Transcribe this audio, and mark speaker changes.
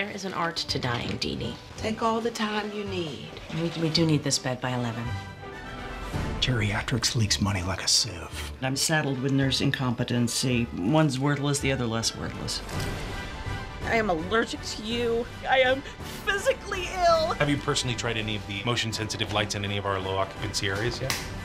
Speaker 1: There is an art to dying, Dee Dee.
Speaker 2: Take all the time you need.
Speaker 1: We do need this bed by 11.
Speaker 3: Geriatrics leaks money like a sieve.
Speaker 4: I'm saddled with nurse incompetency. One's worthless, the other less worthless.
Speaker 5: I am allergic to you. I am physically ill.
Speaker 6: Have you personally tried any of the motion-sensitive lights in any of our low occupancy areas yet?